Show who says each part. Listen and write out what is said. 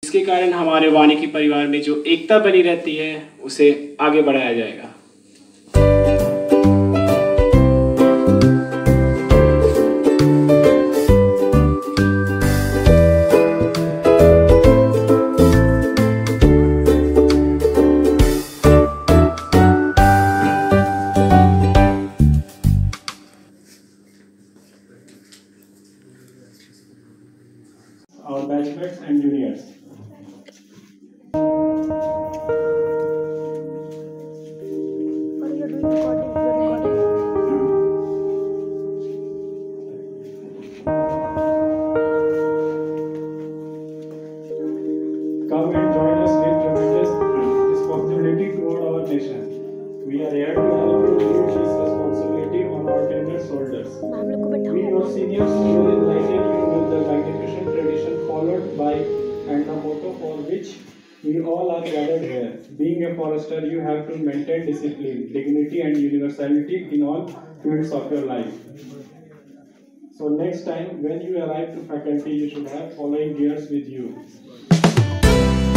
Speaker 1: इसके कारण हमारे वानिकी परिवार में जो एकता बनी रहती है उसे आगे बढ़ाया जाएगा।
Speaker 2: Our batchmates and juniors. Come and join us with tremendous responsibility toward our nation. We are here to help you lead this responsibility on our tender shoulders. We, your seniors, will enlighten you with the magnificent tradition followed by and the motto for which we all are gathered here. Being a forester, you have to maintain discipline, dignity, and universality in all fields of your life. So next time when you arrive to faculty, you should have following gears with you.